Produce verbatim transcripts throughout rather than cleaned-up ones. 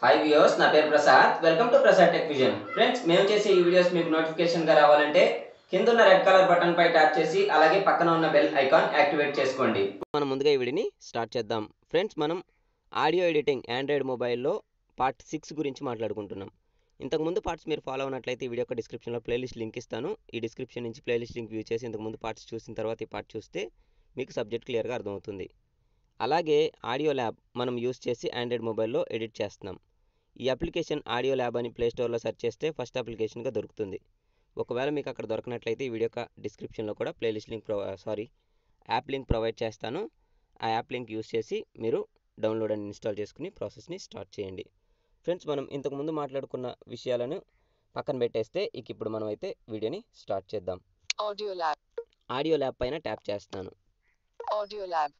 Hi viewers, నా పేరు Prasad. Welcome to Prasad tech vision. Friends, మేము చేసే ఈ వీడియోస్ మీకు నోటిఫికేషన్గా రావాలంటే కింద ఉన్న రెడ్ కలర్ బటన్ పై ట్యాప్ చేసి అలాగే పక్కన ఉన్న బెల్ ఐకాన్ యాక్టివేట్ చేసుకోండి. మనం ముందుగా ఈ వీడియోని స్టార్ట్ చేద్దాం. ఫ్రెండ్స్, మనం ఆడియో ఎడిటింగ్ ఆండ్రాయిడ్ మొబైల్లో పార్ట్ సిక్స్ గురించి మాట్లాడుకుంటున్నాం. ఇంతకుముందు పార్ట్స్ మీరు ఫాలో అయినట్లయితే ఈ వీడియో యొక్క డిస్క్రిప్షన్లో ప్లేలిస్ట్ లింక్ ఇస్తాను. ఈ డిస్క్రిప్షన్ నుంచి ప్లేలిస్ట్ లింక్ వ్యూ చేసి ఇంతకుముందు పార్ట్స్ చూసిన తర్వాత ఈ పార్ట్ చూస్తే మీకు సబ్జెక్ట్ క్లియర్గా అర్థమవుతుంది. అలాగే ఆడియో ల్యాబ్ మనం యూస్ చేసి ఆండ్రాయిడ్ మొబైల్లో ఎడిట్ చేస్తున్నాం. ఈ అప్లికేషన్ ఆడియో ల్యాబ్ అని ప్లే స్టోర్లో సెర్చ్ చేస్తే ఫస్ట్ అప్లికేషన్గా దొరుకుతుంది. ఒకవేళ మీకు అక్కడ దొరకనట్లయితే ఈ వీడియో యొక్క డిస్క్రిప్షన్లో కూడా playlist link pro sorry app link provide చేస్తాను. ఆ యాప్ లింక్ యూస్ చేసి మీరు డౌన్లోడ్ అండ్ ఇన్స్టాల్ చేసుకుని ప్రాసెస్ని స్టార్ట్ చేయండి. ఫ్రెండ్స్, మనం ఇంతకుముందు మాట్లాడుకున్న విషయాలను పక్కన పెట్టేస్తే ఇక ఇప్పుడు మనం అయితే వీడియోని స్టార్ట్ చేద్దాం. ఆడియో ల్యాబ్ ఆడియో ల్యాబ్ పైన ట్యాప్ చేస్తాను. ఆడియో ల్యాబ్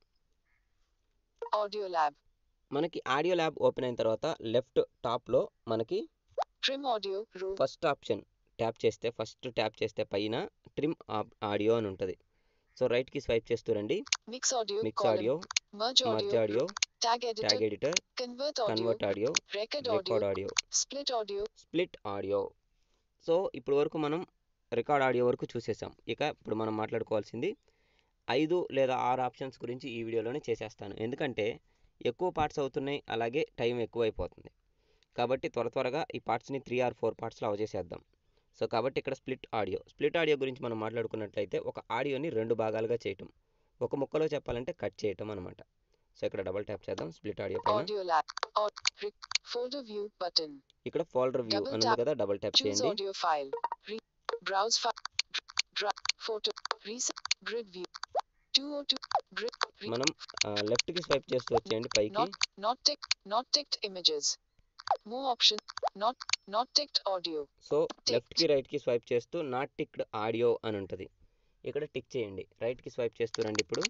ఆడియో ల్యాబ్ మనకి ఆడియో ల్యాబ్ ఓపెన్ అయిన తర్వాత లెఫ్ట్ టాప్లో మనకి trim audio room first option tap చేస్తే ఫస్ట్ ట్యాప్ చేస్తే పైన ట్రిమ్ ఆడియో అని ఉంటుంది. సో రైట్కి స్వైప్ చేస్తూ రండి. Mix audio mix audio, merge merge audio, tag tag editor editor, convert audio convert audio, record record audio audio, split audio split audio. So ఇప్పుడు వరకు మనం రికార్డ్ ఆడియో వరకు చూసేసాం. ఇక ఇప్పుడు మనం మాట్లాడుకోవాల్సింది ఐదు లేదా ఆరు ఆప్షన్స్ గురించి ఈ వీడియోలోనే చేసేస్తాను. ఎందుకంటే ఎక్కువ పార్ట్స్ అవుతున్నాయి, అలాగే టైం ఎక్కువ అయిపోతుంది. కాబట్టి త్వర త్వరగా ఈ పార్ట్స్ని త్రీ ఆర్ ఫోర్ పార్ట్స్లో అవజేసేద్దాం. సో కాబట్టి ఇక్కడ స్ప్లిట్ ఆడియో స్ప్లిట్ ఆడియో గురించి మనం మాట్లాడుకున్నట్లయితే ఒక ఆడియోని రెండు భాగాలుగా చేయటం, ఒక ముక్కలో చెప్పాలంటే కట్ చేయటం అనమాట. సో ఇక్కడ డబుల్ ట్యాప్ చేద్దాం స్ప్లిట్ ఆడియో పైన. Audio lab folder view button ఇక్కడ ఫోల్డర్ వ్యూ అని ఉంది కదా, డబుల్ ట్యాప్ చూస్ చేయండి. Audio file browse file photo recent grid view two o two grid మనం లెఫ్ట్కి స్వైప్ చేస్తూ వచ్చేయండి పైకి. Not tech not text images more option not not text audio so లెఫ్ట్కి రైట్కి స్వైప్ చేస్తూ నాట్ టిక్డ్ ఆడియో అని ఉంటుంది. ఇక్కడ టిక్ చేయండి. రైట్కి స్వైప్ చేస్తూ రండి. ఇప్పుడు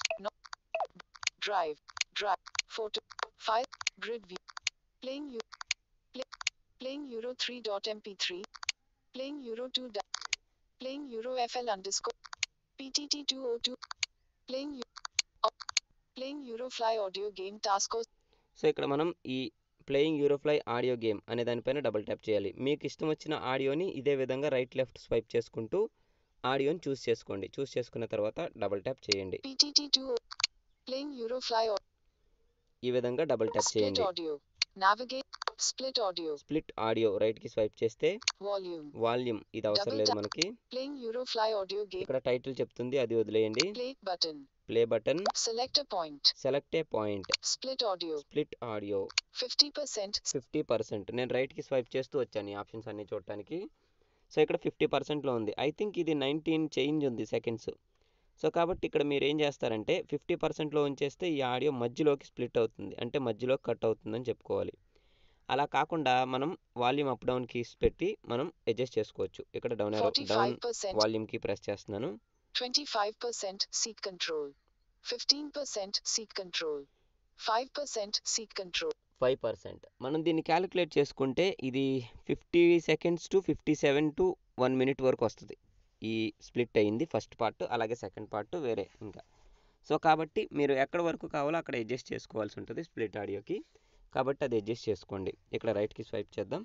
drive drive photo file grid view playing you playing euro three dot MP three playing euro two playing euro FL underscore PTT two o two playing playing euro fly audio game task. So ఇక్కడ మనం ఈ playing Eurofly audio game అనే దానిపైన double tap చేయాలి. మీకు ఇష్టం వచ్చిన ఆడియోని ఇదే విధంగా రైట్ లెఫ్ట్ స్వైప్ చేసుకుంటూ ఆడియోని చూస్ చేసుకోండి. చూస్ చేసుకున్న తర్వాత డబుల్ ట్యాప్ చేయండి. PTT two playing euro fly ఈ విధంగా డబుల్ ట్యాప్ చేయండి. Audio navigate split audio split audio right కి స్వైప్ చేస్తే వాల్యూమ్ వాల్యూమ్ ఇది అవసరం లేదు మనకి. Playing euro fly audio game ఇక్కడ టైటిల్ చెప్తుంది, అది వదిలేయండి. Play button play button select point select a point split audio split audio fifty percent fifty percent నేను రైట్కి స్వైప్ చేస్తూ వచ్చాను ఈ ఆప్షన్స్ అన్ని చూడటానికి. సో ఇక్కడ ఫిఫ్టీ పర్సెంట్లో ఉంది. ఐ థింక్ ఇది నైన్టీన్ చేంజ్ ఉంది సెకండ్స్. సో కాబట్టి ఇక్కడ మీరు ఏం చేస్తారంటే ఫిఫ్టీ పర్సెంట్లో ఉంచేస్తే ఈ ఆడియో మధ్యలోకి స్ప్లిట్ అవుతుంది, అంటే మధ్యలో కట్ అవుతుందని చెప్పుకోవాలి. అలా కాకుండా మనం వాల్యూమ్ అప్ డౌన్ కీస్ పెట్టి మనం అడ్జస్ట్ చేసుకోవచ్చు. ఇక్కడ down down volume key press చేస్తున్నాను. Twenty five percent seat control fifteen percent seat control five percent seat control five percent మనం దీన్ని క్యాలిక్యులేట్ చేసుకుంటే ఇది fifty seconds to fifty seven to one minute వరకు వస్తుంది. ఈ స్ప్లిట్ అయింది ఫస్ట్ పార్ట్, అలాగే సెకండ్ పార్ట్ వేరే ఇంకా. సో కాబట్టి మీరు ఎక్కడ వరకు కావాలో అక్కడ అడ్జస్ట్ చేసుకోవాల్సి ఉంటుంది స్ప్లిట్ ఆడియోకి. కాబట్టి అది అడ్జస్ట్ చేసుకోండి. ఇక్కడ రైట్కి స్వైప్ చేద్దాం.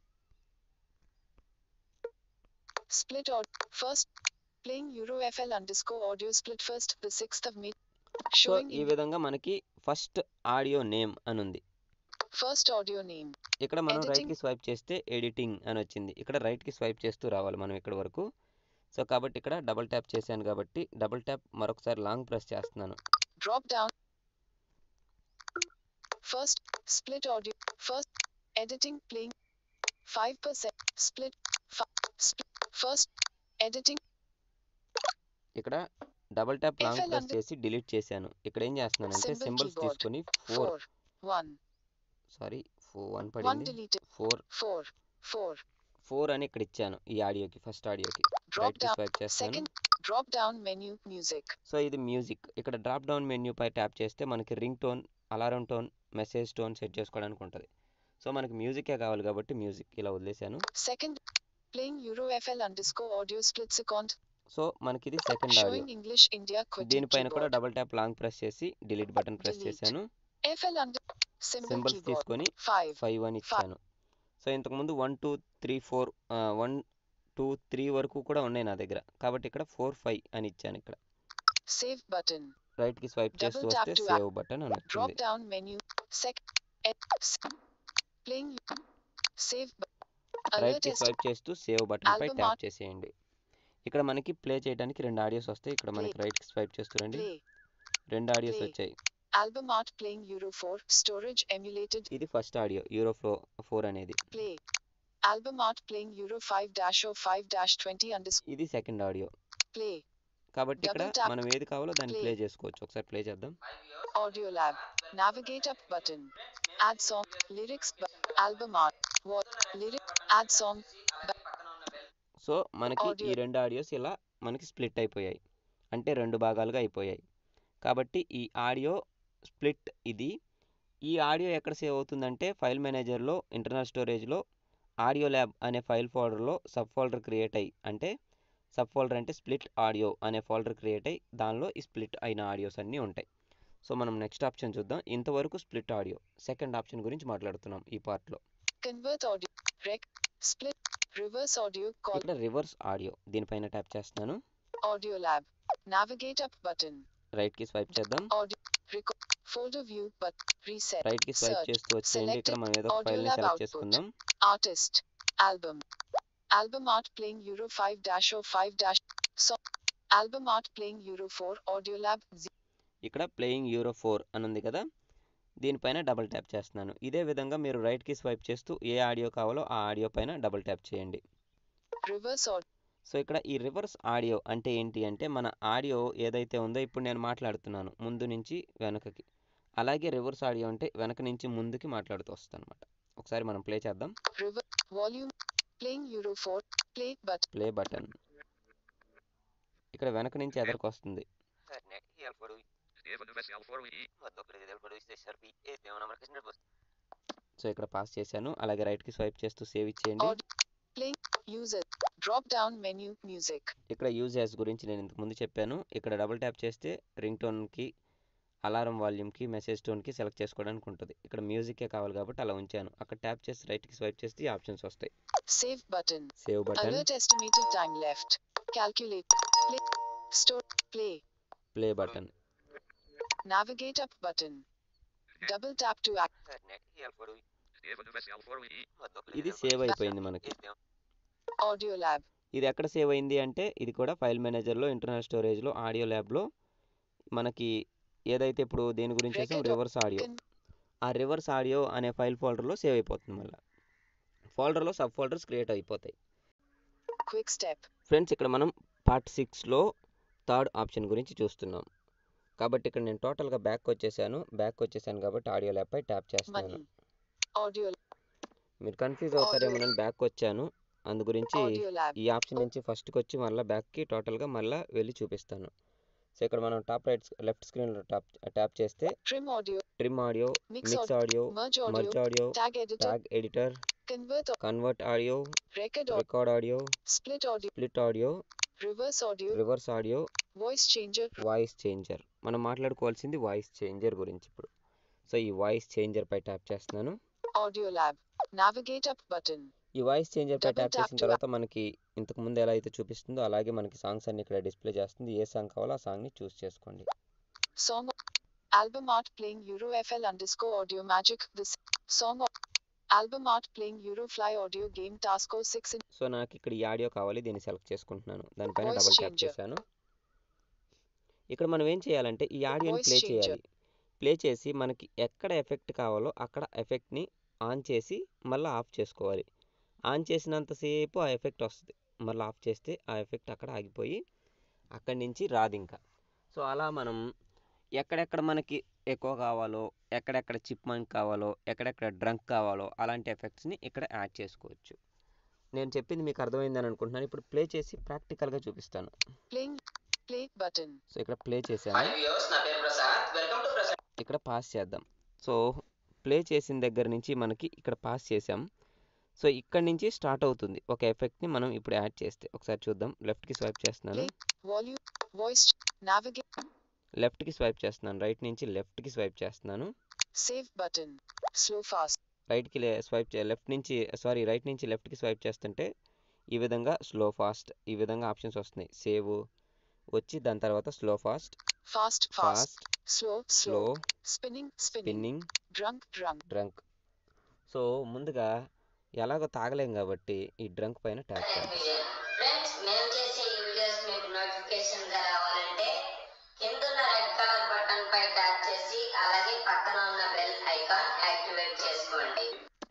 Split first playing euro FL underscore audio split first the sixth of May. So ఈ విధంగా మనకి ఫస్ట్ ఆడియో నేమ్ అని ఉంది. ఫస్ట్ ఆడియో నేమ్ ఇక్కడ మనం రైట్కి స్వైప్ చేస్తే ఎడిటింగ్ అని వచ్చింది. ఇక్కడ రైట్కి స్వైప్ చేస్తూ రావాలి మనం ఇక్కడ వరకు. సో కాబట్టి ఇక్కడ డబుల్ ట్యాప్ చేశాను కాబట్టి డబుల్ ట్యాప్ మరొకసారి లాంగ్ ప్రెస్ చేస్తున్నాను. Drop down first split audio first editing playing five percent split first editing. ఇక్కడ డబుల్ ట్యాప్ లాంగ్ ప్రెస్ చేసి డిలీట్ చేశాను. ఇక్కడ ఏం చేస్తున్నానంటే సింబల్స్ తీసుకొని ఫోర్ వన్ సారీ వన్ పడింది ఫోర్ ఫోర్ ఫోర్ ఫోర్ అని ఇక్కడ ఇచ్చాను ఈ ఆడియోకి, ఫస్ట్ ఆడియోకి. రైట్ కి స్వైప్ చేస్తాను. Drop down menu music. So ఇది మ్యూజిక్. ఇక్కడ డ్రాప్ డౌన్ మెన్యూ పై ట్యాప్ చేస్తే మనకి ring tone, alarm tone, message tone set చేసుకోవడానికి ఉంటుంది. సో మనకి మ్యూజికే కావాలి కాబట్టి మ్యూజిక్ ఇలా వదిలేశాను. Second playing euro FL underscore audio split second. So మనకి ఇది సెకండ్ ఆడియో. ఇంగ్లీష్ ఇండియా దీనిపైన కూడా డబుల్ ట్యాప్ లాంగ్ ప్రెస్ చేసి డిలీట్ బటన్ ప్రెస్ చేశాను. FL under Symbol symbols keyboard. తీసుకొని five. ఫైవ్ అని ఇచ్చాను. సో ఇంతకుముందు one two three four one two three వరకు కూడా ఉన్నాయి నా దగ్గర, కాబట్టి ఇక్కడ ఫోర్ ఫైవ్ అని ఇచ్చాను. ఇక్కడ Save button. రైట్కి స్వైప్ చేస్తూ Double tap వస్తే to సేవ్ బటన్ అని Drop వచ్చింది. down menu. Sec. et- s- Playing. Save. bu- Alert రైట్కి est- స్వైప్ చేస్తూ సేవ్ బటన్ పై Album ట్యాప్ art. చేసేయండి. ఇక్కడ మనకి ప్లే చేయడానికి రెండు ఆడియోస్ వస్తాయి. ఇక్కడ మనకి రైట్కి స్వైప్ చేస్తూరండి, Play. రెండు ఆడియోస్ Play. వచ్చాయి. Album art playing Euro four. Storage emulated. ఇది ఫస్ట్ ఆడియో, యూరో ఫోర్ అనేది. Play. Album art playing Euro five oh five twenty underscore. ఇది సెకండ్ ఆడియో. Play. కాబట్టి ఇక్కడ Double tap. మనం ఏది కావాలో దాన్ని Play. ప్లే చేసుకోవచ్చు. ఒకసారి ప్లే చేద్దాం. Audio lab. Navigate up button. Add song. Lyrics. Bu- album art. What? Lyric. Add song. Bu- so మనకి ఈ Audio. రెండు ఆడియోస్ ఇలా మనకి స్ప్లిట్ అయిపోయాయి, అంటే రెండు భాగాలుగా అయిపోయాయి. కాబట్టి ఈ ఆడియో స్ప్లిట్ ఇది. ఈ ఆడియో ఎక్కడ సేవ్ అవుతుందంటే ఫైల్ మేనేజర్లో ఇంటర్నల్ స్టోరేజ్లో ఆడియో ల్యాబ్ అనే ఫైల్ ఫోల్డర్లో సబ్ ఫోల్డర్ క్రియేట్ అయ్యి, అంటే సబ్ ఫోల్డర్ అంటే స్ప్లిట్ ఆడియో అనే ఫోల్డర్ క్రియేట్ అయ్యి దానిలో ఈ స్ప్లిట్ అయిన ఆడియోస్ అన్నీ ఉంటాయి. సో మనం నెక్స్ట్ ఆప్షన్ చూద్దాం. ఇంతవరకు స్ప్లిట్ ఆడియో. సెకండ్ ఆప్షన్ గురించి మాట్లాడుతున్నాం ఈ పార్ట్లో. Convert audio. Rec. Split. Reverse audio call. ఇక్కడ రివర్స్ ఆడియో, దీనిపైన ట్యాప్ చేస్తున్నాను. Audio lab. Navigate up button. రైట్కి స్వైప్ చేద్దాం. Audio. Record. Folder view but reset. రైట్కి స్వైప్ Search. చేస్తూ వచ్చేయండి. ఇక్కడ Selected. మనం ఏదో ఒక Audio ఫైల్ని lab సెలెక్ట్ output. చేసుకుందాం. Artist. Album. Album art playing Euro five oh five song. Album art playing Euro four. Audio lab. Z- ఇక్కడ ప్లేయింగ్ యూరో ఫోర్ అని ఉంది కదా, దీనిపైన డబుల్ ట్యాప్ చేస్తున్నాను. ఇదే విధంగా మీరు రైట్కి స్వైప్ చేస్తూ ఏ ఆడియో కావాలో ఆ ఆడియో పైన డబుల్ ట్యాప్ చేయండి. Reverse audio. సో ఇక్కడ ఈ రివర్స్ ఆడియో అంటే ఏంటి అంటే మన ఆడియో ఏదైతే ఉందో ఇప్పుడు నేను మాట్లాడుతున్నాను ముందు నుంచి వెనకకి, అలాగే రివర్స్ ఆడియో అంటే వెనక నుంచి ముందుకి మాట్లాడుతూ వస్తుంది అనమాట. ఒకసారి మనం ప్లే చేద్దాం. Reverse. Volume. Playing Euro four. Play button. Play button. ఇక్కడ వెనక నుంచి ఎదరికి వస్తుంది. సో ఇక్కడ పాస్ చేశాను. అలాగే రైట్కి స్వైప్ చేస్తూ సేవ్ ఇచ్చేయండి. Audio. Playing. User. Drop down menu. Music. ఇక్కడ యూజ్ యాజ్ గురించి నేను ఇంతకు ముందు చెప్పాను. ఇక్కడ డబుల్ ట్యాప్ చేస్తే రింగ్ టోన్కి, అలారం వాల్యూమ్కి, మెసేజ్ టోన్కి సెలెక్ట్ చేసుకోవడానికి ఉంటుంది. ఇక్కడ మ్యూజికే కావాలి కాబట్టి అలా ఉంచాను. అక్కడ ట్యాప్ చేసి రైట్కి స్వైప్ చేస్తే ఈ ఆప్షన్స్ వస్తాయి. Save button. Save button, Alert estimated time left. Calculate. Play. Store. Play. Play button. Navigate up button. Double tap to act. ఇది సేవ్ అయిపోయింది మనకి. Audio lab. ఇది ఎక్కడ సేవ్ అయింది అంటే ఇది కూడా ఫైల్ మేనేజర్లో ఇంటర్నల్ స్టోరేజ్లో ఆడియో ల్యాబ్లో మనకి ఏదైతే ఇప్పుడు దేని గురించి చేసాం Record. రివర్స్ ఆడియో, Con- ఆ రివర్స్ ఆడియో అనే ఫైల్ ఫోల్డర్లో సేవ్ అయిపోతుంది. మళ్ళీ ఫోల్డర్లో సబ్ ఫోల్డర్స్ క్రియేట్ అయిపోతాయి. Quick step. ఫ్రెండ్స్ ఇక్కడ మనం పార్ట్ సిక్స్లో థర్డ్ ఆప్షన్ గురించి చూస్తున్నాం. కాబట్టి ఇక్కడ నేను టోటల్గా బ్యాక్ వచ్చేసాను. బ్యాక్ వచ్చేసాను కాబట్టి ఆడియో ల్యాబ్ పై ట్యాప్ చేస్తున్నాను. Money. Audio. మీరు కన్ఫ్యూజ్ అవుతారేమో, నేను బ్యాక్ వచ్చాను. అందు గురించి Audio lab. ఈ ఆప్షన్ నుంచి ఫస్ట్కి వచ్చి మళ్ళీ బ్యాక్కి టోటల్గా మళ్ళీ వెళ్ళి చూపిస్తాను. సో ఇక్కడ మనం టాప్ రైట్ లెఫ్ట్ స్క్రీన్లో ట్యాప్ ట్యాప్ చేస్తే Trim audio. Trim audio, Mix mix audio, Merge audio. Merge audio, Tag editor. Tag editor, Convert. au- convert audio, Record. au- record audio, Split audio. Split audio, Reverse audio. Reverse audio, Voice changer. Voice changer. మనం మాట్లాడుకోవాల్సింది voice changer గురించి ఇప్పుడు. So ఈ voice changer పై tap చేస్తున్నాను. Audio lab. Navigate up button. ఈ voice changer పై Double tap tap చేసిన to తర్వాత మనకి ఇంతకు ముందు ఎలా అయితే చూపిస్తుందో అలాగే మనకి సాంగ్స్ అన్ని ఇక్కడ డిస్ప్లే చేస్తుంది. ఏ సాంగ్ కావాలో ఆ సాంగ్ని చూస్ చేసుకోండి. Song. Album art playing Euro F L underscore audio magic. This song. au- Album art playing Euro fly audio game Tasco six in. So నాకు ఇక్కడ ఈ ఆడియో కావాలి, దీన్ని సెలెక్ట్ చేసుకుంటున్నాను. దానిపైన Voice డబుల్ ట్యాప్ changer. చేశాను. ఇక్కడ మనం ఏం చేయాలంటే ఈ ఆడియోని Voice ప్లే changer. చేయాలి. ప్లే చేసి మనకి ఎక్కడ ఎఫెక్ట్ కావాలో అక్కడ ఎఫెక్ట్ని ఆన్ చేసి మళ్ళీ ఆఫ్ చేసుకోవాలి. ఆన్ చేసినంతసేపు ఆ ఎఫెక్ట్ వస్తుంది, మళ్ళీ ఆఫ్ చేస్తే ఆ ఎఫెక్ట్ అక్కడ ఆగిపోయి అక్కడి నుంచి రాదు ఇంకా. సో అలా మనం ఎక్కడెక్కడ మనకి ఎక్కువ కావాలో, ఎక్కడెక్కడ చిప్మంక్ కావాలో, ఎక్కడెక్కడ డ్రంక్ కావాలో అలాంటి ఎఫెక్ట్స్ని ఇక్కడ యాడ్ చేసుకోవచ్చు. నేను చెప్పింది మీకు అర్థమైందని అనుకుంటున్నాను. ఇప్పుడు ప్లే చేసి ప్రాక్టికల్గా చూపిస్తాను. Playing. Play button. సో ఇక్కడ ప్లే చేశాను. ఇక్కడ పాస్ చేద్దాం. సో ప్లే చేసిన దగ్గర నుంచి మనకి ఇక్కడ పాస్ చేసాం. సో ఇక్కడ నుంచి స్టార్ట్ అవుతుంది ఒక ఎఫెక్ట్ని మనం ఇప్పుడు యాడ్ చేస్తే. ఒకసారి చూద్దాం. లెఫ్ట్కి స్వైప్ చేస్తున్నాను, Play. Volume. Voice. Navigate. లెఫ్ట్కి స్వైప్ చేస్తున్నాను, రైట్ నుంచి లెఫ్ట్కి స్వైప్ చేస్తున్నాను. Save button. Slow fast. రైట్కి స్వైప్ చే లెఫ్ట్ నుంచి సారీ రైట్ నుంచి లెఫ్ట్కి స్వైప్ చేస్తుంటే ఈ విధంగా స్లో ఫాస్ట్ ఈ విధంగా ఆప్షన్స్ వస్తున్నాయి. సేవ్ వచ్చి దాని తర్వాత slow fast, Fast fast. Fast, Slow slow, slow. Spinning spinning. Spinning, Drunk drunk. Drunk. So ముందుగా ఎలాగో తాగలేం కాబట్టి ఈ డ్రంక్ పైన ట్యాప్ చేద్దాం. ఫ్రెండ్స్ మేము చేసే ఈ వీడియోస్ మీకు నోటిఫికేషన్ గా రావాలంటే కింద ఉన్న రెడ్ కలర్ బటన్ పై ట్యాప్ చేసి అలాగే పక్కన ఉన్న బెల్ ఐకాన్ యాక్టివేట్ చేసుకోండి.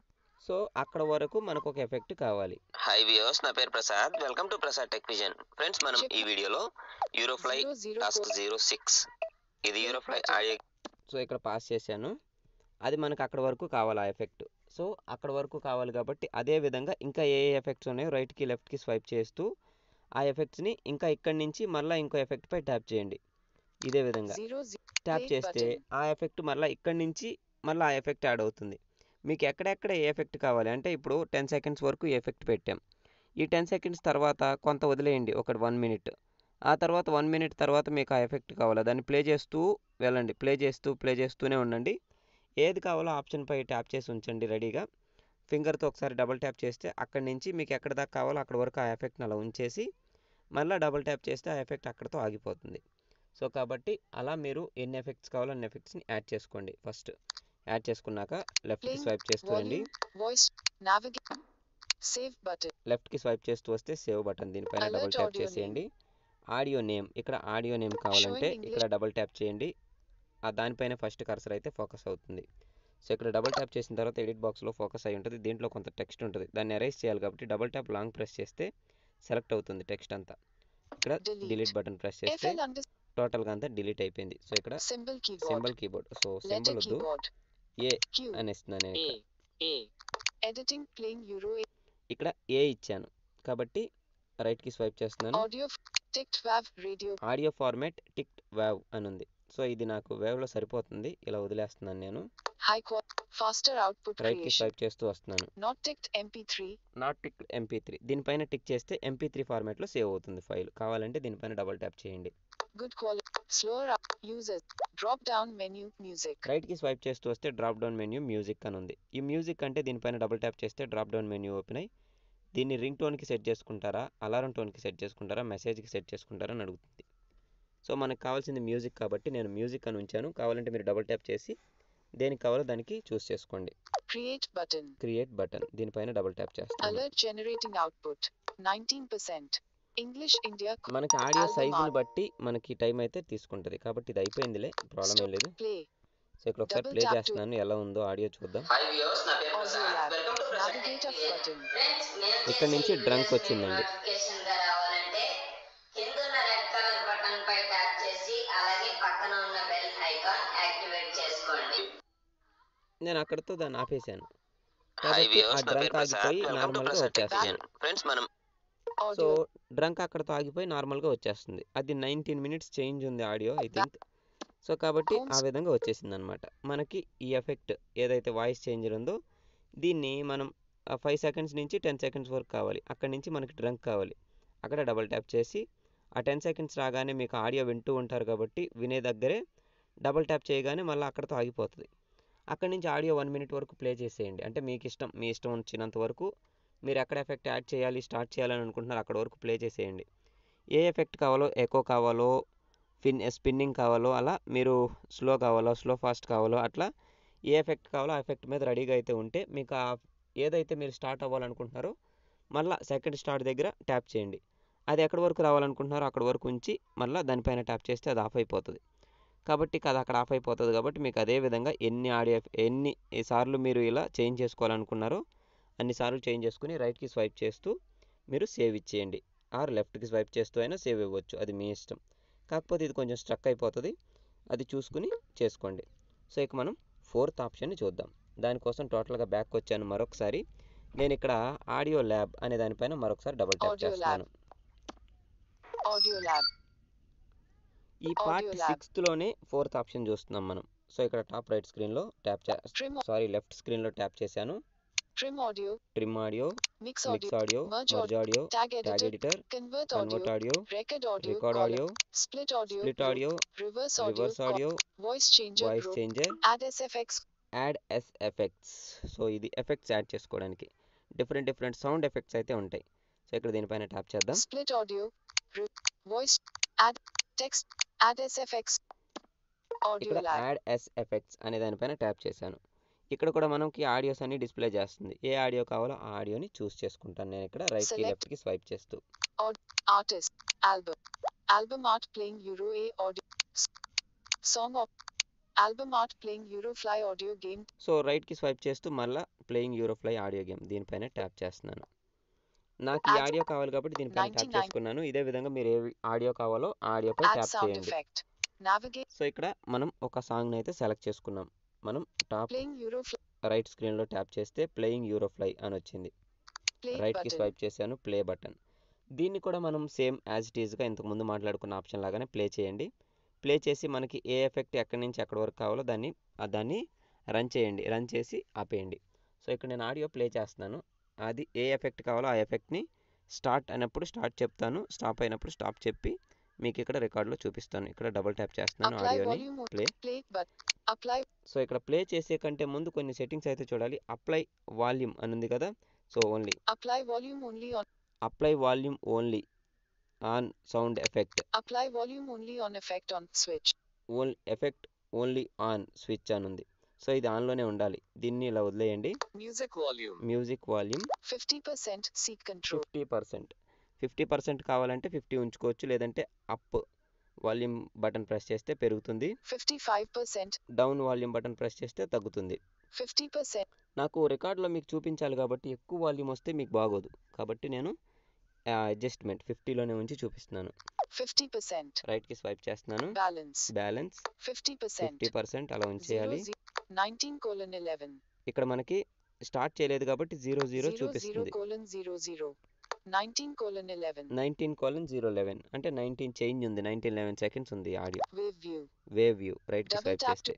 సో అక్కడ వరకు మనకు ఒక ఎఫెక్ట్ కావాలి. హై వ్యూయర్స్, నా పేరు Prasad. Welcome to Prasad tech vision. Friends మనం ఈ వీడియోలో యూరోఫ్లై టాస్క్ జీరో సిక్స్ ఇది యూరోఫ్లై ఆడియో. సో ఇక్కడ పాస్ చేశాను, అది మనకు అక్కడ వరకు కావాలి ఆ ఎఫెక్ట్. సో అక్కడ వరకు కావాలి కాబట్టి అదే విధంగా ఇంకా ఏ ఏ ఎఫెక్ట్స్ ఉన్నాయో రైట్కి లెఫ్ట్కి స్వైప్ చేస్తూ ఆ ఎఫెక్ట్స్ని ఇంకా ఇక్కడి నుంచి మళ్ళీ ఇంకో ఎఫెక్ట్ పై ట్యాప్ చేయండి. ఇదే విధంగా Zero zero. ట్యాప్ Play చేస్తే button. ఆ ఎఫెక్ట్ మళ్ళీ ఇక్కడి నుంచి మళ్ళీ ఆ ఎఫెక్ట్ యాడ్ అవుతుంది. మీకు ఎక్కడెక్కడ ఏ ఎఫెక్ట్ కావాలి అంటే ఇప్పుడు టెన్ సెకండ్స్ వరకు ఈ ఎఫెక్ట్ పెట్టాం. ఈ టెన్ సెకండ్స్ తర్వాత కొంత వదిలేయండి, ఒక వన్ మినిట్. ఆ తర్వాత వన్ మినిట్ తర్వాత మీకు ఆ ఎఫెక్ట్ కావాలా దాన్ని ప్లే చేస్తూ వెళ్ళండి, ప్లే చేస్తూ ప్లే చేస్తూనే ఉండండి. ఏది కావాలో ఆప్షన్ పై ట్యాప్ చేసి ఉంచండి రెడీగా. ఫింగర్తో ఒకసారి డబుల్ ట్యాప్ చేస్తే అక్కడి నుంచి మీకు ఎక్కడ దాకా కావాలో అక్కడ వరకు ఆ ఎఫెక్ట్ని అలా ఉంచేసి మళ్ళీ డబుల్ ట్యాప్ చేస్తే ఆ ఎఫెక్ట్ అక్కడితో ఆగిపోతుంది. సో కాబట్టి అలా మీరు ఎన్ని ఎఫెక్ట్స్ కావాలో అన్ని ఎఫెక్ట్స్ని యాడ్ చేసుకోండి. ఫస్ట్ యాడ్ చేసుకున్నాక లెఫ్ట్కి Playing. స్వైప్ చేస్తూ రండి. Volume. Voice. Navigate. Save button. లెఫ్ట్కి స్వైప్ చేస్తూ వస్తే సేవ్ బటన్, దీనిపైన Alert డబుల్ ట్యాప్ audio చేసేయండి. ఆడియో నేమ్, ఇక్కడ ఆడియో నేమ్ కావాలంటే Showing English. ఇక్కడ డబుల్ ట్యాప్ చేయండి. ఆ దానిపైన ఫస్ట్ కర్సర్ అయితే ఫోకస్ అవుతుంది. సో ఇక్కడ డబుల్ ట్యాప్ చేసిన తర్వాత ఎడిట్ బాక్స్లో ఫోకస్ అయి ఉంటుంది. దీంట్లో కొంత టెక్స్ట్ ఉంటుంది, దాన్ని ఎరేజ్ చేయాలి కాబట్టి డబుల్ ట్యాప్ లాంగ్ ప్రెస్ చేస్తే సెలెక్ట్ అవుతుంది టెక్స్ట్ అంతా. ఇక్కడ Delete. డిలీట్ బటన్ ప్రెస్ చేస్తే F L under. టోటల్గా అంతా డిలీట్ అయిపోయింది. సో ఇక్కడ Symbol keyboard. Symbol keyboard, so Letter symbol వద్దు, keyboard. A Q. అనేస్తున్నాను నేను. ఇక్కడ A. Editing. Playing Euro. ఇక్కడ ఏ ఇచ్చాను కాబట్టి రైట్కి స్వైప్ చేస్తున్నాను. Audio. Ticked wav. Radio. Audio format ticked wav అని ఉంది. సో ఇది నాకు వేవ్లో సరిపోతుంది, ఇలా వదిలేస్తున్నాను నేను. High quality. Faster output రైట్కి creation. స్వైప్ చేస్తూ వస్తున్నాను. Not ticked M P three. Not tick MP three, దీనిపైన టిక్ చేస్తే ఎంపీ త్రీ ఫార్మాట్లో సేవ్ అవుతుంది ఫైల్. కావాలంటే దీనిపైన డబుల్ ట్యాప్ చేయండి. Good quality. Slower up. Users. Drop down menu. Music. రైట్కి స్వైప్ చేస్తూ వస్తే డ్రాప్ డౌన్ మెన్యూ మ్యూజిక్ అని ఉంది. ఈ మ్యూజిక్ అంటే దీనిపైన డబుల్ ట్యాప్ చేస్తే డ్రాప్ డౌన్ మెన్యూ ఓపెన్ అయ్యి దీన్ని రింగ్ టోన్కి సెట్ చేసుకుంటారా, అలారం టోన్కి సెట్ చేసుకుంటారా, మెసేజ్కి సెట్ చేసుకుంటారా అని అడుగుతుంది. సో మనకు కావాల్సింది మ్యూజిక్ కాబట్టి నేను మ్యూజిక్ అని ఉంచాను. కావాలంటే మీరు డబుల్ ట్యాప్ చేసి దేనికి కావాలో దానికి చూస్ చేసుకోండి. Create button. క్రియేట్ బటన్, దీనిపైన డబుల్ ట్యాప్ చేస్తాను. Alert generating output. nineteen percent. English India. మనకి ఆడియో Album సైజుని art. బట్టి మనకి టైం అయితే తీసుకుంటుంది కాబట్టి ఇది అయిపోయిందిలే, ప్రాబ్లం ఏం Stop. లేదు. Play. సో ఇక్కడ ఒకసారి Double ప్లే tap to- చేస్తున్నాను, ఎలా ఉందో ఆడియో చూద్దాం. హై వ్యూయర్స్, నా పేరు Audio Prasad. lab. Welcome to Prasad Navigate tech up vision. button. Friends మేము ఇక్కడ చేసే నుంచి ఈ డ్రంక్ వీడియోస్ మీకు వచ్చిందండి. నోటిఫికేషన్ గా రావాలంటే కింద ఉన్న రెడ్ కలర్ బటన్ పై ట్యాప్ చేసి అలాగే పక్కన ఉన్న బెల్ ఐకాన్ యాక్టివేట్ చేసుకోండి. నేను అక్కడితో దాన్ని ఆపేశాను హై కాబట్టి ఆ వ్యూయర్స్, నా పేరు డ్రంక్ ప్రసాద్. ఆగిపోయి వెల్కమ్ టు నార్మల్గా ప్రసాద్ టెక్ వచ్చేస్తుంది. విజన్. ఫ్రెండ్స్ మనం సో Audio. డ్రంక్ అక్కడతో ఆగిపోయి నార్మల్గా వచ్చేస్తుంది. అది నైన్టీన్ మినిట్స్ చేంజ్ ఉంది ఆడియో ఐ థింక్. సో కాబట్టి ఆ విధంగా వచ్చేసింది అనమాట. మనకి ఈ ఎఫెక్ట్ ఏదైతే వాయిస్ చేంజర్ ఉందో దీన్ని మనం ఫైవ్ సెకండ్స్ నుంచి టెన్ సెకండ్స్ వరకు కావాలి. అక్కడి నుంచి మనకి డ్రంక్ కావాలి. అక్కడ డబుల్ ట్యాప్ చేసి ఆ టెన్ సెకండ్స్ రాగానే మీకు ఆడియో వింటూ ఉంటారు కాబట్టి వినే దగ్గరే డబుల్ ట్యాప్ చేయగానే మళ్ళీ అక్కడతో ఆగిపోతుంది. అక్కడి నుంచి ఆడియో వన్ మినిట్ వరకు ప్లే చేసేయండి. అంటే మీకు ఇష్టం, మీ ఇష్టం వచ్చినంత వరకు మీరు ఎక్కడ ఎఫెక్ట్ యాడ్ చేయాలి, స్టార్ట్ చేయాలని అనుకుంటున్నారు అక్కడ వరకు ప్లే చేసేయండి. ఏ ఎఫెక్ట్ కావాలో, ఎకో కావాలో, ఫిన్ స్పిన్నింగ్ కావాలో, అలా మీరు స్లో కావాలో, స్లో ఫాస్ట్ కావాలో, అట్లా ఏ ఎఫెక్ట్ కావాలో ఆ ఎఫెక్ట్ మీద రెడీగా అయితే ఉంటే మీకు ఆ ఏదైతే మీరు స్టార్ట్ అవ్వాలనుకుంటున్నారో మళ్ళీ సెకండ్ స్టార్ట్ దగ్గర ట్యాప్ చేయండి. అది ఎక్కడి వరకు రావాలనుకుంటున్నారో అక్కడ వరకు ఉంచి మళ్ళీ దానిపైన ట్యాప్ చేస్తే అది ఆఫ్ అయిపోతుంది. కాబట్టి అది అక్కడ ఆఫ్ అయిపోతుంది కాబట్టి మీకు అదే విధంగా ఎన్ని ఆడియో ఎన్ని సార్లు మీరు ఇలా చేంజ్ చేసుకోవాలనుకున్నారో అన్నిసార్లు చేంజ్ చేసుకుని రైట్కి స్వైప్ చేస్తూ మీరు సేవ్ ఇచ్చేయండి. ఆర్ లెఫ్ట్కి స్వైప్ చేస్తూ అయినా సేవ్ ఇవ్వచ్చు, అది మీ ఇష్టం. కాకపోతే ఇది కొంచెం స్ట్రక్ అయిపోతుంది, అది చూసుకుని చేసుకోండి. సో ఇక మనం ఫోర్త్ ఆప్షన్ని చూద్దాం. దానికోసం టోటల్గా బ్యాక్ వచ్చాను మరొకసారి. నేను ఇక్కడ ఆడియో ల్యాబ్ అనే దానిపైన మరొకసారి డబుల్ ట్యాప్ Audio చేస్తున్నాను. Audio lab. ఈ Audio పార్ట్ lab. సిక్స్త్లోనే ఫోర్త్ ఆప్షన్ చూస్తున్నాం మనం. సో ఇక్కడ టాప్ రైట్ స్క్రీన్లో ట్యాప్ చే Trim. సారీ లెఫ్ట్ స్క్రీన్లో ట్యాప్ చేశాను. Trim audio. Trim audio, Mix mix audio. Audio, Merge merge audio. Audio, Tag tag editor. Editor, Convert convert audio. Audio, Record audio. Record column. Audio, Split audio. Split group. Audio, Reverse audio. Reverse column. Audio, Voice changer voice group. Changer, Add S F X. Add S effects. So ఇది effects add చేసుకోవడానికి different different sound effects అయితే ఉంటాయి. So ఇక్కడ దీనిపైన tap చేద్దాం. Split audio, voice, add text, add S effects, audio ఇక్కడ log. Add S effects అనే దానిపైన ట్యాప్ చేశాను. ఇక్కడ కూడా మనకి ఆడియోస్ అన్ని డిస్ప్లే చేస్తుంది. ఏ ఆడియో కావాలో ఆ ఆడియోని చూస్ చేసుకుంటాను నేను ఇక్కడ రైట్ కి Select. లెఫ్ట్ కి స్వైప్ చేస్తూ. Artist, album, album art playing Euro a audio, song of, album art playing euro fly audio game. So right కి స్వైప్ చేస్తూ మళ్ళీ ప్లేయింగ్ యూరోఫ్లై ఆడియో గేమ్ దీనిపైన ట్యాప్ చేస్తున్నాను. నాకు ఈ Add ఆడియో కావాలి కాబట్టి దీనిపైన ట్యాప్ ninety-nine. చేసుకున్నాను. ఇదే విధంగా మీరు ఏ ఆడియో కావాలో ఆ ఆడియోపై యాడ్ ట్యాప్ సౌండ్ చేయండి. ఎఫెక్ట్, నావిగేట్, సో ఇక్కడ మనం ఒక సాంగ్ని అయితే సెలెక్ట్ చేసుకున్నాం. మనం top playing euro fly, right స్క్రీన్లో ట్యాప్ చేస్తే ప్లేయింగ్ యూరోఫ్లై అని వచ్చింది. ప్లే రైట్కి బటన్. స్వైప్ చేశాను, ప్లే బటన్. దీన్ని కూడా మనం సేమ్ యాజ్ ఇట్ ఈజ్గా ఇంతకుముందు మాట్లాడుకున్న ఆప్షన్ లాగానే ప్లే చేయండి. ప్లే చేసి మనకి ఏ ఎఫెక్ట్ ఎక్కడి నుంచి ఎక్కడి వరకు కావాలో దాన్ని ఆ దాన్ని రన్ చేయండి. రన్ చేసి ఆపేయండి. సో ఇక్కడ నేను ఆడియో ప్లే చేస్తున్నాను. అది ఏ ఎఫెక్ట్ కావాలో ఆ ఎఫెక్ట్ని స్టార్ట్ అయినప్పుడు స్టార్ట్ చెప్తాను, స్టాప్ అయినప్పుడు స్టాప్ చెప్పి మీకు ఇక్కడ రికార్డులో చూపిస్తాను. ఇక్కడ డబుల్ ట్యాప్ చేస్తున్నాను, అప్లై ఆడియోని volume, play. Play but apply so ఇక్కడ ప్లే చేసే కంటే ముందు కొన్ని సెట్టింగ్స్ అయితే చూడాలి. అప్లై వాల్యూమ్ అని ఉంది కదా, so only apply volume only on, apply volume only on sound effect, apply volume only on effect on switch. Only effect only on switch అని ఉంది. సో ఇది ఆన్లోనే ఉండాలి. దీన్ని ఇలా వదిలేయండి. Music volume music volume fifty percent, seat control. Fifty percent fifty percent కావాలంటే fifty ఉంచుకోవచ్చు, లేదంటే అప్ వాల్యూమ్ బటన్ ప్రెస్ చేస్తే పెరుగుతుంది, fifty five percent, down volume button press చేస్తే తగ్గుతుంది. ఫిఫ్టీ పర్సెంట్, నాకు రికార్డులో మీకు చూపించాలి కాబట్టి ఎక్కువ వాల్యూమ్ వస్తే మీకు బాగోదు, కాబట్టి నేను అడ్జస్ట్మెంట్ ఫిఫ్టీలోనే ఉంచి చూపిస్తున్నాను. ఫిఫ్టీ పర్సెంట్, రైట్కి స్వైప్ చేస్తున్నాను, balance balance fifty percent, fifty percent అలా ఉంచేయాలి. నైన్టీన్ కోలన్ ఎలెవెన్, ఇక్కడ మనకి స్టార్ట్ చేయలేదు కాబట్టి జీరో జీరో జీరో జీరో చూపిస్తుంది. Colon zero zero, nineteen colon eleven, nineteen colon zero eleven అంటే నైన్టీన్ చేంజ్ ఉంది, నైన్టీన్ లెవెన్ సెకండ్స్ ఉంది audio. Wave view, wave view రైట్కి Double స్వైప్ tap చేస్తే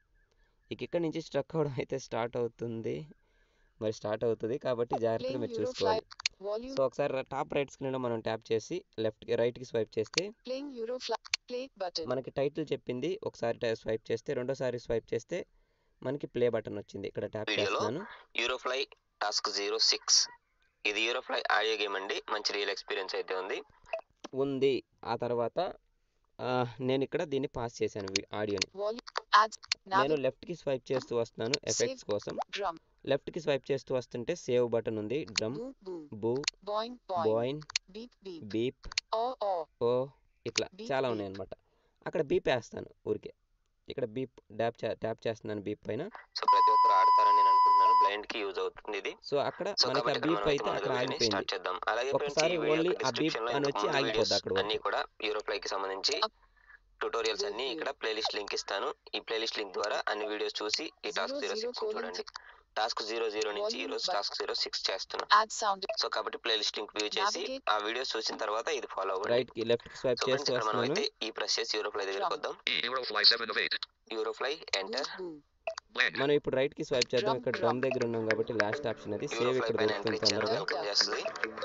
ఇక ఇక్కడ నుంచి స్ట్రక్ అవడం అయితే స్టార్ట్ అవుతుంది. మరి స్టార్ట్ అవుతుంది కాబట్టి జాగ్రత్తగా ప్లేయింగ్ మీరు యూరో ఫ్లై చూసుకోవాలి. వాల్యూమ్, సో ఒకసారి టాప్ రైట్ స్క్రీన్లో మనం ట్యాప్ చేసి లెఫ్ట్కి రైట్కి స్వైప్ చేస్తే playing euro fly, play button, మనకి టైటిల్ చెప్పింది. ఒకసారి స్వైప్ చేస్తే రెండోసారి స్వైప్ చేస్తే మనకి ప్లే బటన్ వచ్చింది. ఇక్కడ ట్యాప్ చేస్తున్నాను. యూరోఫ్లై టాస్క్ జీరో సిక్స్ ఇది యూరోఫ్లై ఆడియో గేమ్ అండి. మంచి రియల్ ఎక్స్పీరియన్స్ అయితే ఉంది ఉంది ఆ తర్వాత ఆ, నేను ఇక్కడ దీన్ని పాస్ చేశాను వి- ఆడియోని. వాల్యూమ్, యాడ్స్, నేను నావిగేట్, లెఫ్ట్కి స్వైప్ చేస్తూ వస్తున్నాను ఎఫెక్ట్స్ కోసం. డ్రమ్, లెఫ్ట్కి స్వైప్ చేస్తూ వస్తుంటే సేవ్ బటన్ ఉంది, drum, boo boo, boo, boing boing, boing, beep beep, beep, oh oh, oh ఇట్లా Beep, చాలా beep. ఉన్నాయి అనమాట. అక్కడ బీప్ వేస్తాను ఊరికే. ఇక్కడ బీప్ ట్యాప్ ట్యాప్ చేస్తున్నాను బీప్ పైన. సో ప్రతి ఒక్కరు ఆడతారని నేను అనుకుంటున్నాను. బ్లైండ్ కి యూజ్ అవుతుంది ఇది. సో అక్కడ సో మనకి ఆ కాబట్టి ఇక్కడ బీప్ మనం అయితే అయితే అక్కడ ముందుగా వీడియోని ఆగిపోయింది. స్టార్ట్ చేద్దాం. అలాగే ఫ్రెండ్స్ ఒకసారి ఈ వీడియో ఓన్లీ యొక్క ఆ బీప్ డిస్క్రిప్షన్ లో అని ఇంతకు వచ్చి ముందు ఆగిపోద్ది వీడియోస్ అక్కడ వరకు. అన్ని కూడా యూరోఫ్లై కి సంబంధించి Up. ట్యూటోరియల్స్ అన్ని ఇక్కడ ప్లేలిస్ట్ లింక్ ఇస్తాను. ఈ ప్లేలిస్ట్ లింక్ ద్వారా అన్ని వీడియోస్ చూసి ఈ task Zero zero zero six colon చూడండి. టాస్క్ జీరో జీరో నుంచి ఈ Volume రోజు but- టాస్క్ జీరో సిక్స్ చేస్తున్నాం. యాడ్ సౌండ్, సో కాబట్టి ప్లేలిస్ట్ లింక్ వ్యూ చేసి Navigate. ఆ వీడియోస్ చూసిన తర్వాత ఇది ఫాలో అవ్వండి. రైట్ కి లెఫ్ట్ కి స్వైప్ సో ఫ్రెండ్స్ చేస్తూ ఇక్కడ మనం వస్తున్నాను. అయితే ఈ ప్రెస్ చేసి యూరోఫ్లై దగ్గరికి Drum. వద్దాం. Eurofly seven of eight. Eurofly boo enter. Boo, Blend. మనం ఇప్పుడు రైట్ కి స్వైప్ చేద్దాం. Drum, ఇక్కడ drum. డ్రమ్ దగ్గర ఉన్నాం కాబట్టి లాస్ట్ ఆప్షన్ అది సేవ్ యూరోఫ్లై ఇక్కడ పైన ఎంటర్ దొరుకుతుంది ఇచ్చాను. తొందరగా. వెల్కమ్ చేస్తుంది.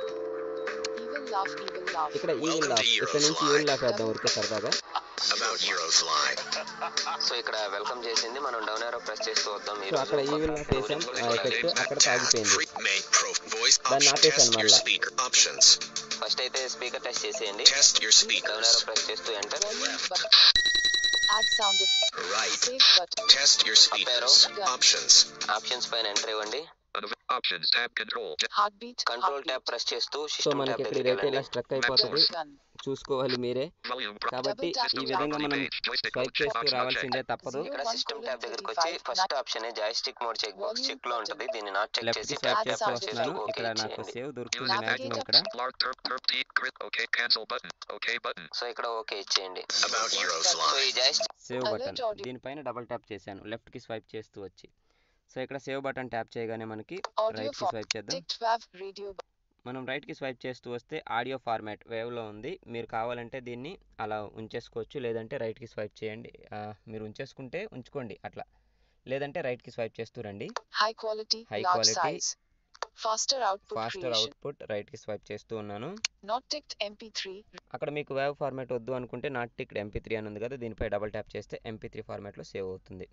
ఈవిల్ లాఫ్, ఈవిల్ లాఫ్, ఇక్కడ ఈవిల్ లాఫ్ ఇక్కడ నుంచి ఈవిల్ లాఫ్ వేద్దాం ఊరికే సరదాగా. About Eurofly. సో ఇక్కడ వెల్కమ్ చేసింది. మనం డౌన్ ఏరో ప్రెస్ చేస్తూ వద్దాం. ఈ సో రోజు అక్కడ ఈవిల్ లాఫ్ వేసాం, ఆ ఎఫెక్ట్ అక్కడ ఆగిపోయింది. Three main pro voice Then option. ఆపేసాను Test your మళ్ళా. speaker options. ఫస్ట్ అయితే స్పీకర్ టెస్ట్ చేసేయండి. Test your down arrow speakers. Press చేస్తూ enter. Volume button, add sound, Right. Save button, Test your speakers options. Options పైన enter ఇవ్వండి. Options tab control. Heart beat, control tab press చేస్తూ so system మనకి tab ఇక్కడ దగ్గరికి ఇదైతే ఇలా వెళ్ళండి. స్ట్రక్ అయిపోతుంది, గన్, చూసుకోవాలి మీరే. Volume pro- కాబట్టి Double tap ఈ విధంగా మనం Joystick స్వైప్ mode చేస్తూ check. రావాల్సిందే తప్పదు. ఇక్కడ సిస్టమ్ ట్యాబ్ దగ్గరికి వచ్చి first option joystick mode check box check లో ఉంటుంది. దీన్ని నాట్ చెక్ లెఫ్ట్ చేసి కి ట్యాబ్ స్వైప్ ట్యాబ్ చేస్తూ ప్రెస్ చేస్తూ వస్తున్నాను. ఓకే ఇక్కడ నాకు చేయండి. సేవ్ దొరుకుతుంది Music మాక్సిమం action. ఇక్కడ. Lark terp terp T crit. Okay. Cancel button. Okay button. So ఇక్కడ ఓకే ఇచ్చేయండి. About సో Eurofly. ఈ joystick save Alert button audio. దీనిపైన డబుల్ ట్యాప్ చేశాను లెఫ్ట్ కి స్వైప్ చేస్తూ వచ్చి. సో ఇక్కడ సేవ్ బటన్ ట్యాప్ చేయగానే మనకి ఆడియో రైట్ కి ఫార్మ్, స్వైప్ చేద్దాం. టిక్ ట్వావ్, రేడియో, మనం రైట్ కి స్వైప్ చేస్తూ వస్తే ఆడియో ఫార్మాట్ వేవ్ లో ఉంది. మీరు కావాలంటే దీన్ని అలా ఉంచేసుకోవచ్చు, లేదంటే రైట్ కి స్వైప్ చేయండి. ఆ, మీరు ఉంచేసుకుంటే ఉంచుకోండి అట్లా, లేదంటే రైట్ కి స్వైప్ చేస్తూ రండి. High quality, High large quality. Size, faster output faster creation, output right కి స్వైప్ చేస్తూ ఉన్నాను. నాట్ టిక్డ్ ఎంపీ త్రీ, అక్కడ మీకు వేవ్ ఫార్మాట్ వద్దు అనుకుంటే నాట్ టిక్డ్ ఎంపీ త్రీ అని ఉంది కదా, దీనిపై డబుల్ ట్యాప్ చేస్తే ఎంపీ త్రీ ఫార్మాట్లో సేవ్ అవుతుంది.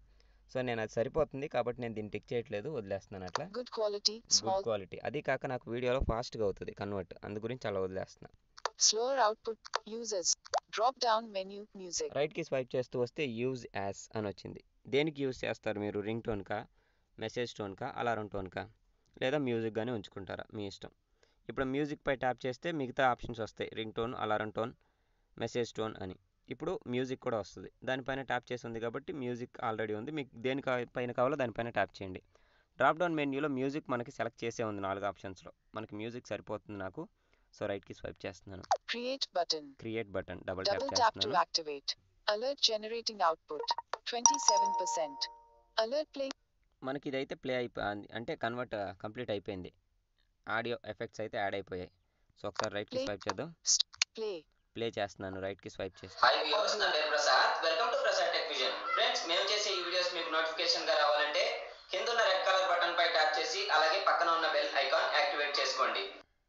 సో నేను అది సరిపోతుంది కాబట్టి నేను దీన్ని టిక్ చేయట్లేదు, వదిలేస్తున్నాను అట్లా. Good quality, good small, quality, అది కాక నాకు వీడియోలో ఫాస్ట్గా అవుతుంది కన్వర్ట్, అందు గురించి అలా వదిలేస్తున్నా. slower output, users, drop down menu, music, రైట్కి స్వైప్ చేస్తూ వస్తే యూజ్ యాజ్ అని వచ్చింది. దేనికి యూజ్ చేస్తారు మీరు? రింగ్ టోన్కా, మెసేజ్ టోన్కా, అలారం టోన్కా, లేదా మ్యూజిక్ కానీ ఉంచుకుంటారా మీ ఇష్టం. ఇప్పుడు మ్యూజిక్ పై ట్యాప్ చేస్తే మిగతా ఆప్షన్స్ వస్తాయి, ring tone, alarm tone, message tone అని. ఇప్పుడు మ్యూజిక్ కూడా వస్తుంది, దానిపైన ట్యాప్ చేసి ఉంది కాబట్టి మ్యూజిక్ ఆల్రెడీ ఉంది, మీకు దేని పైన కావాలో దానిపైన ట్యాప్ చేయండి. డ్రాప్ డౌన్ మెన్యూలో మ్యూజిక్ మనకి సెలెక్ట్ చేసే ఉంది నాలుగు ఆప్షన్స్లో, మనకి మ్యూజిక్ సరిపోతుంది నాకు. సో రైట్కి స్వైప్ చేస్తున్నాను. create button, create button double tap double tap to చేస్తున్నాను. activate, alert generating output, twenty-seven percent, alert playing, మనకి ఇదైతే ప్లే అయిపోయింది, అంటే కన్వర్ట్ కంప్లీట్ అయిపోయింది. ఆడియో ఎఫెక్ట్స్ అయితే యాడ్ అయిపోయాయి. సో ఒకసారి రైట్కి Play. స్వైప్ చేద్దాం. play, ప్లే చేస్తున్నాను, రైట్కి స్వైప్ చేసి. హాయ్ వ్యూవర్స్, నా పేరు Prasad. Welcome to Prasad tech vision. Friends, మేము చేసే ఈ వీడియోస్ మీకు నోటిఫికేషన్ గా రావాలంటే కింద ఉన్న రెడ్ కలర్ బటన్ పై ట్యాప్ చేసి అలాగే పక్కన ఉన్న బెల్ ఐకాన్ యాక్టివేట్ చేసుకోండి.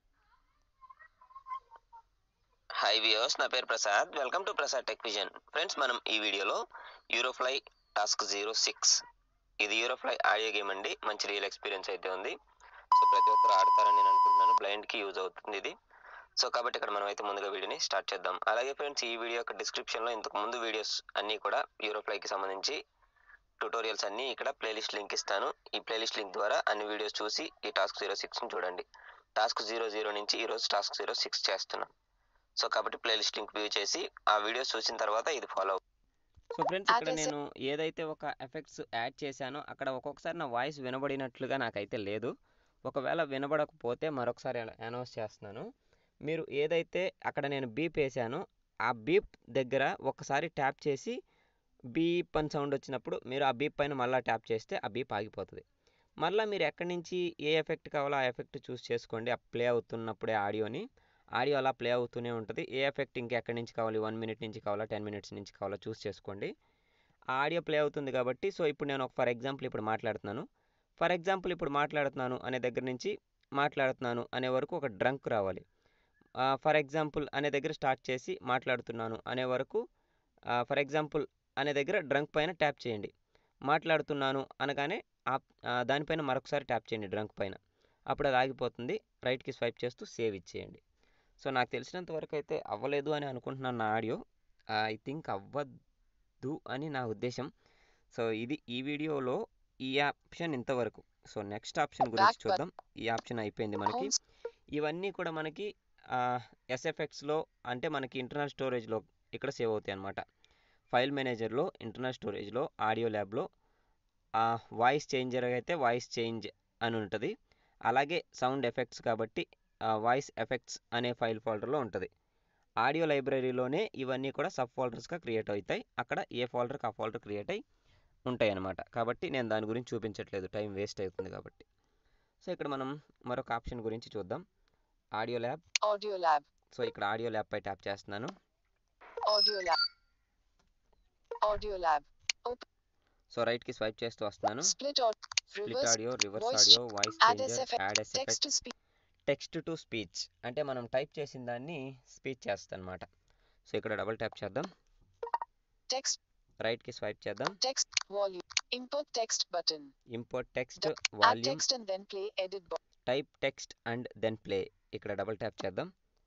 హాయ్ వ్యూవర్స్, నా పేరు Prasad. Welcome to Prasad tech vision. Friends, మనం ఈ వీడియోలో యూరోఫ్లై టాస్క్ జీరో సిక్స్, ఇది యూరోఫ్లై ఆడియో గేమ్ అండి. మంచి రియల్ ఎక్స్పీరియన్స్ అయితే ఉంది. సో ప్రతి ఒక్కరు ఆడతారని నేను అనుకుంటున్నాను. బ్లైండ్కి యూజ్ అవుతుంది ఇది. సో కాబట్టి ఇక్కడ మనం అయితే ముందుగా వీడియోని స్టార్ట్ చేద్దాం. అలాగే ఫ్రెండ్స్, ఈ వీడియో యొక్క డిస్క్రిప్షన్లో ఇంతకు ముందు వీడియోస్ అన్నీ కూడా యూరోఫ్లైకి సంబంధించి ట్యూటోరియల్స్ అన్నీ ఇక్కడ ప్లేలిస్ట్ లింక్ ఇస్తాను. ఈ ప్లేలిస్ట్ లింక్ ద్వారా అన్ని వీడియోస్ చూసి ఈ టాస్క్ జీరో సిక్స్ని చూడండి. టాస్క్ జీరో జీరో నుంచి ఈరోజు టాస్క్ జీరో సిక్స్ చేస్తున్నాం. సో కాబట్టి ప్లేలిస్ట్ లింక్ వ్యూ చేసి ఆ వీడియోస్ చూసిన తర్వాత ఇది ఫాలో. సో ఫ్రెండ్స్, ఇక్కడ నేను ఏదైతే ఒక ఎఫెక్ట్స్ యాడ్ చేశానో అక్కడ ఒక్కొక్కసారి నా వాయిస్ వినబడినట్లుగా నాకైతే లేదు. ఒకవేళ వినబడకపోతే మరొకసారి అనౌన్స్ చేస్తున్నాను. మీరు ఏదైతే అక్కడ నేను బీప్ వేసానో ఆ బీప్ దగ్గర ఒకసారి ట్యాప్ చేసి బీప్ అని సౌండ్ వచ్చినప్పుడు మీరు ఆ బీప్ పైన మళ్ళీ ట్యాప్ చేస్తే ఆ బీప్ ఆగిపోతుంది. మళ్ళీ మీరు ఎక్కడి నుంచి ఏ ఎఫెక్ట్ కావాలో ఆ ఎఫెక్ట్ చూస్ చేసుకోండి. ఆ ప్లే అవుతున్నప్పుడే ఆడియోని ఆడియో అలా ప్లే అవుతూనే ఉంటుంది. ఏ ఎఫెక్ట్ ఇంకా ఎక్కడి నుంచి కావాలి, వన్ మినిట్ నుంచి కావాలా, టెన్ మినిట్స్ నుంచి కావాలా చూస్ చేసుకోండి. ఆ ఆడియో ప్లే అవుతుంది కాబట్టి. సో ఇప్పుడు నేను ఒక ఫర్ ఎగ్జాంపుల్ ఇప్పుడు మాట్లాడుతున్నాను. ఫర్ ఎగ్జాంపుల్ ఇప్పుడు మాట్లాడుతున్నాను అనే దగ్గర నుంచి మాట్లాడుతున్నాను అనే వరకు ఒక డ్రంక్ రావాలి. ఫర్ ఎగ్జాంపుల్ అనే దగ్గర స్టార్ట్ చేసి మాట్లాడుతున్నాను అనే వరకు ఫర్ ఎగ్జాంపుల్ అనే దగ్గర డ్రంక్ పైన ట్యాప్ చేయండి. మాట్లాడుతున్నాను అనగానే దానిపైన మరొకసారి ట్యాప్ చేయండి డ్రంక్ పైన, అప్పుడు అది ఆగిపోతుంది. రైట్కి స్వైప్ చేస్తూ సేవ్ ఇచ్చేయండి. సో నాకు తెలిసినంత వరకు అయితే అవ్వలేదు అని అనుకుంటున్నాను నా ఆడియో. ఐ థింక్ అవ్వద్దు అని నా ఉద్దేశం. సో ఇది ఈ వీడియోలో ఈ ఆప్షన్ ఇంతవరకు. సో నెక్స్ట్ ఆప్షన్ గురించి చూద్దాం. ఈ ఆప్షన్ అయిపోయింది మనకి. ఇవన్నీ కూడా మనకి ఎస్ఎఫ్ఎక్స్లో అంటే మనకి ఇంటర్నల్ స్టోరేజ్లో ఇక్కడ సేవ్ అవుతాయి అన్నమాట. ఫైల్ మేనేజర్లో, ఇంటర్నల్ స్టోరేజ్లో, ఆడియో ల్యాబ్లో వాయిస్ చేంజర్ అయితే వాయిస్ చేంజ్ అని ఉంటుంది. అలాగే సౌండ్ ఎఫెక్ట్స్ కాబట్టి వాయిస్ ఎఫెక్ట్స్ అనే ఫైల్ ఫోల్డర్లో ఉంటుంది. ఆడియో లైబ్రరీలోనే ఇవన్నీ కూడా సబ్ ఫోల్డర్స్గా క్రియేట్ అవుతాయి. అక్కడ ఏ ఫోల్డర్కి ఆ ఫోల్డర్ క్రియేట్ అయి ఉంటాయి అన్నమాట. కాబట్టి నేను దాని గురించి చూపించట్లేదు, టైం వేస్ట్ అవుతుంది కాబట్టి. సో ఇక్కడ మనం మరొక ఆప్షన్ గురించి చూద్దాం. Audio lab. audio lab, so ఇక్కడ ఆడియో ల్యాబ్ పై ట్యాప్ చేస్తున్నాను. audio lab, audio lab, open, so రైట్కి స్వైప్ చేస్తూ వస్తున్నాను. split audio, split reverse, audio, reverse voice, audio, voice add changer, effect, add s text effect, to speech, text to speech అంటే మనం type చేసిన దాన్ని speech చేస్తాం అన్నమాట. సో ఇక్కడ డబుల్ ట్యాప్ చేద్దాం. text, రైట్కి స్వైప్ చేద్దాం. text, volume, import text button, import text, add volume, text and then play edit box, type text and then play. ఇక్కడ డబుల్ ట్యాప్ చేద్దాం.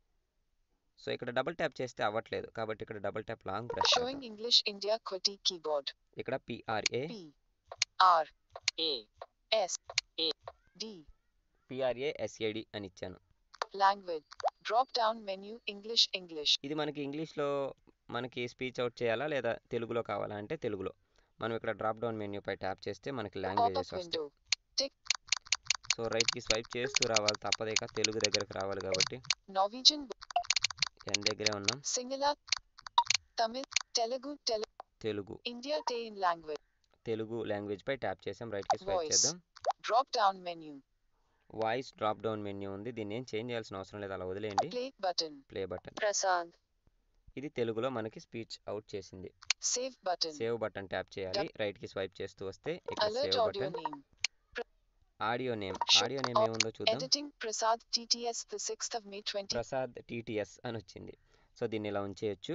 సో ఇక్కడ డబుల్ ట్యాప్ చేస్తే అవ్వట్లేదు కాబట్టి ఇక్కడ double tap long press showing English India QWERTY keyboard, ఇక్కడ P R A P, R, A, S, A, D, P R A S A D అని ఇచ్చాను. language, drop down menu, English, English, ఇది మనకి ఇంగ్లీష్లో మనకి స్పీచ్ అవుట్ చేయాలా లేదా తెలుగులో కావాలా అంటే తెలుగులో. మనం ఇక్కడ డ్రాప్ డౌన్ మెన్యూ పై ట్యాప్ చేస్తే మనకి pop-up లాంగ్వేజెస్ వస్తాయి. window, tick, సో రైట్కి స్వైప్ చేస్తూ రావాలి, తప్పదేక తెలుగు దగ్గరకు రావాలి కాబట్టి Norwegian, ఎన్ దగ్గరే ఉన్నాం. Sinhala, Tamil, Telugu, Tel, Telugu India Te in language, Telugu language పై ట్యాప్ చేసాం. రైట్కి స్వైప్ voice, చేద్దాం. drop down menu, voice drop down menu ఉంది, దీన్ని ఏం చేంజ్ చేయాల్సిన అవసరం లేదు, అలా వదిలేయండి. play button, play button. Prasad, ఇది తెలుగులో మనకి స్పీచ్ అవుట్ చేసింది. save button, save button tap చేయాలి. రైట్కి స్వైప్ చేస్తూ వస్తే ఇక్కడ alert save audio button. name, audio name, Should audio name ఏముందో చూద్దాం. editing, Prasad T T S the sixth of May twenty, Prasad TTS అని వచ్చింది. సో దీన్ని ఇలా ఉంచేయచ్చు.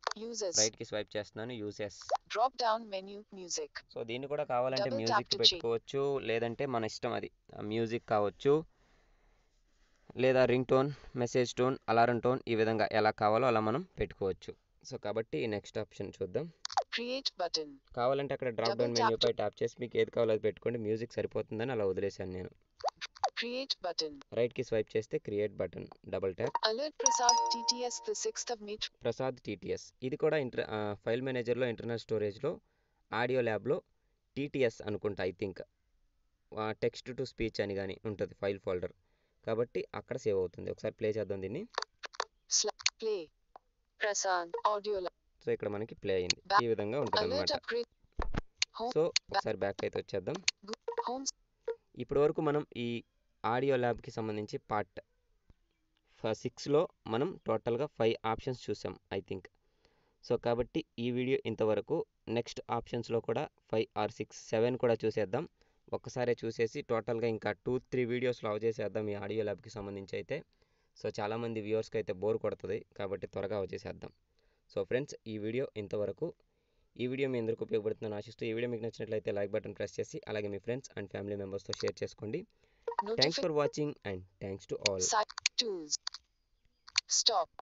Uses. రైట్కి స్వైప్ చేస్తున్నాను, uses. Drop down menu music. So దీన్ని కూడా కావాలంటే Double tap music to change. పెట్టుకోవచ్చు, లేదంటే మన ఇష్టం, అది మ్యూజిక్ కావచ్చు, లేదా ring tone, message tone, alarm tone, ఈ విధంగా ఎలా కావాలో అలా మనం పెట్టుకోవచ్చు. సో కాబట్టి నెక్స్ట్ ఆప్షన్ చూద్దాం. Create button. కావాలంటే అక్కడ డ్రాప్ Double డౌన్ tap మెన్యూపై ట్యాప్ చేసి మీకు ఏది కావాలో అది పెట్టుకోండి. మ్యూజిక్ సరిపోతుందని అలా వదిలేశాను నేను. Create button. రైట్కి స్వైప్ చేస్తే create button, double tap. Alert Prasad T T S the sixth of May. Prasad TTS, ఇది కూడా ఇంటర్ ఫైల్ మేనేజర్లో, ఇంటర్నల్ స్టోరేజ్లో, ఆడియో ల్యాబ్లో టీటీఎస్ అనుకుంటా, I think text to speech అని కానీ ఉంటుంది ఫైల్ ఫోల్డర్, కాబట్టి అక్కడ సేవ్ అవుతుంది. ఒకసారి ప్లే చేద్దాం దీన్ని. Sla- Play. Prasad Audio Lab. So ఇక్కడ మనకి ప్లే అయింది, ఈ విధంగా ఉంటుంది Alert అనమాట. upgrade. Home. సో ఒకసారి బ్యాక్ అయితే వచ్చేద్దాం. Go- Home. ఇప్పటి వరకు మనం ఈ ఆడియో ల్యాబ్కి సంబంధించి పార్ట్ సిక్స్లో మనం టోటల్గా ఫైవ్ ఆప్షన్స్ చూసాం ఐ థింక్. సో కాబట్టి ఈ వీడియో ఇంతవరకు. నెక్స్ట్ ఆప్షన్స్లో కూడా ఫైవ్ ఆర్ సిక్స్ సెవెన్ కూడా చూసేద్దాం. ఒక్కసారే చూసేసి టోటల్గా ఇంకా టూ త్రీ వీడియోస్లో అవ చేసేద్దాం ఈ ఆడియో ల్యాబ్కి సంబంధించి అయితే. సో చాలామంది వ్యూవర్స్కి అయితే బోర్ కొడుతుంది, కాబట్టి త్వరగా వచ్చేసేద్దాం. సో ఫ్రెండ్స్, ఈ వీడియో ఇంతవరకు. ఈ వీడియో మీ అందరికీ ఉపయోగపడుతుందని ఆశిస్తూ, ఈ వీడియో మీకు నచ్చినట్లయితే లైక్ బటన్ ప్రెస్ చేసి అలాగే మీ ఫ్రెండ్స్ అండ్ ఫ్యామిలీ మెంబర్స్తో షేర్ చేసుకోండి. Thanks Notification. For watching and thanks to all. Side tools. Stop.